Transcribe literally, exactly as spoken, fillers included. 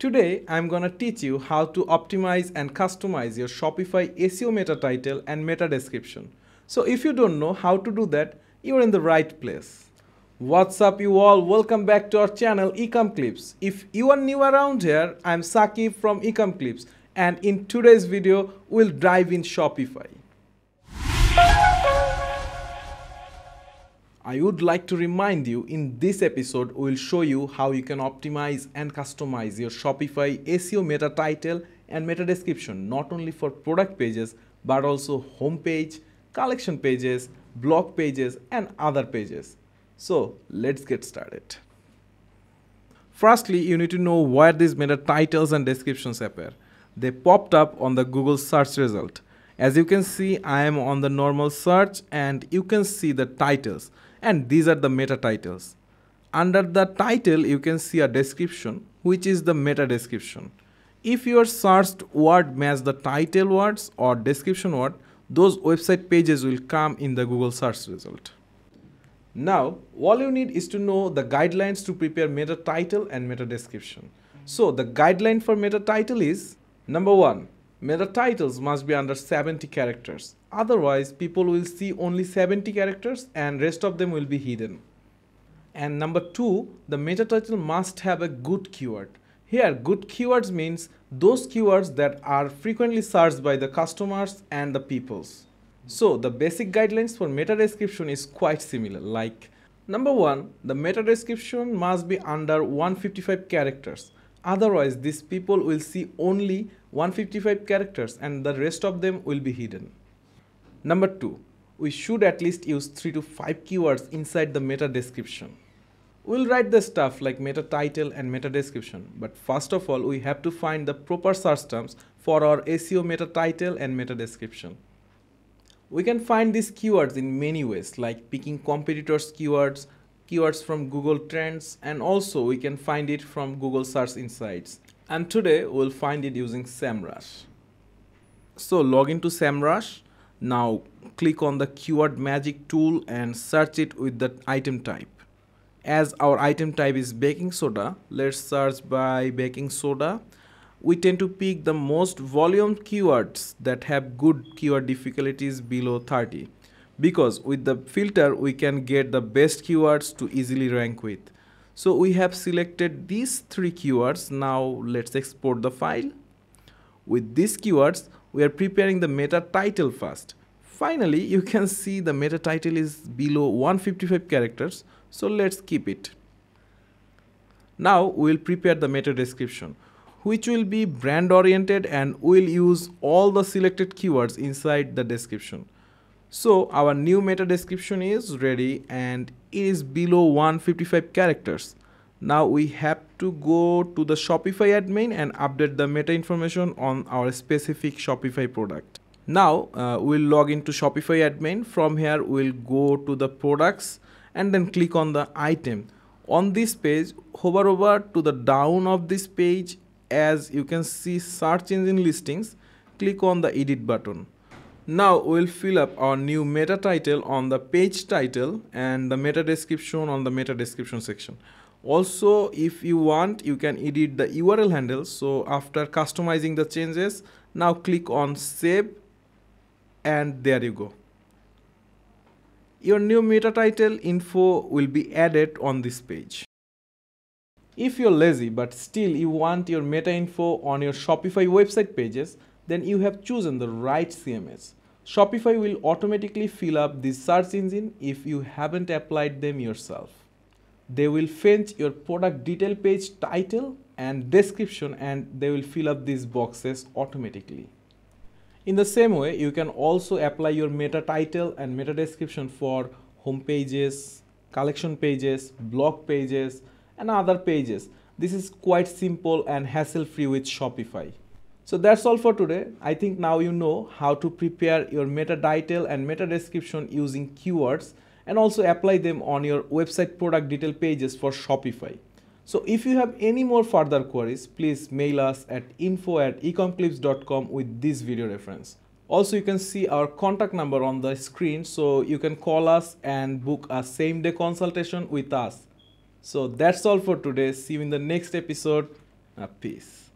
Today, I'm gonna teach you how to optimize and customize your Shopify S E O meta title and meta description. So if you don't know how to do that, you're in the right place. What's up you all, welcome back to our channel Ecomclips. If you are new around here, I'm Saqib from Ecomclips, and in today's video, we'll dive in Shopify. I would like to remind you, in this episode, we'll show you how you can optimize and customize your Shopify S E O meta title and meta description, not only for product pages, but also homepage, collection pages, blog pages, and other pages. So let's get started. Firstly, you need to know where these meta titles and descriptions appear. They popped up on the Google search result. As you can see, I am on the normal search and you can see the titles. And these are the meta titles. Under the title, you can see a description, which is the meta description. If your searched word match the title words or description word, those website pages will come in the Google search result. Now, all you need is to know the guidelines to prepare meta title and meta description. So the guideline for meta title is, number one, meta titles must be under seventy characters. Otherwise, people will see only seventy characters and rest of them will be hidden. And number two, the meta title must have a good keyword. Here, good keywords means those keywords that are frequently searched by the customers and the peoples. So the basic guidelines for meta description is quite similar. Like, number one, the meta description must be under one hundred fifty-five characters. Otherwise, these people will see only one hundred fifty-five characters and the rest of them will be hidden. Number two, we should at least use three to five keywords inside the meta description. We'll write the stuff like meta title and meta description, but first of all, we have to find the proper search terms for our S E O meta title and meta description. We can find these keywords in many ways, like picking competitors' keywords, keywords from Google Trends, and also we can find it from Google Search Insights. And today we'll find it using SEMrush. So log into SEMrush. Now click on the keyword magic tool and search it with the item type. As our item type is baking soda, let's search by baking soda. We tend to pick the most volume keywords that have good keyword difficulties below thirty. Because with the filter, we can get the best keywords to easily rank with. So we have selected these three keywords. Now let's export the file. With these keywords, we are preparing the meta title first. Finally, you can see the meta title is below one hundred fifty-five characters. So let's keep it. Now we'll prepare the meta description, which will be brand oriented, and we'll use all the selected keywords inside the description. So our new meta description is ready and it is below one hundred fifty-five characters. Now we have to go to the Shopify admin and update the meta information on our specific Shopify product. Now uh, we'll log into Shopify admin. From here we'll go to the products and then click on the item. On this page, hover over to the down of this page. As you can see search engine listings, click on the edit button. Now we'll fill up our new meta title on the page title and the meta description on the meta description section. Also, if you want, you can edit the U R L handles. So after customizing the changes, now click on save and there you go. Your new meta title info will be added on this page. If you're lazy but still you want your meta info on your Shopify website pages, then you have chosen the right C M S. Shopify will automatically fill up this search engine if you haven't applied them yourself. They will fetch your product detail page title and description, and they will fill up these boxes automatically. In the same way, you can also apply your meta title and meta description for home pages, collection pages, blog pages, and other pages. This is quite simple and hassle-free with Shopify. So that's all for today. I think now you know how to prepare your meta title and meta description using keywords and also apply them on your website product detail pages for Shopify. So if you have any more further queries, please mail us at info at ecomclips dot com with this video reference. Also, you can see our contact number on the screen, so you can call us and book a same-day consultation with us. So that's all for today. See you in the next episode. Uh, peace.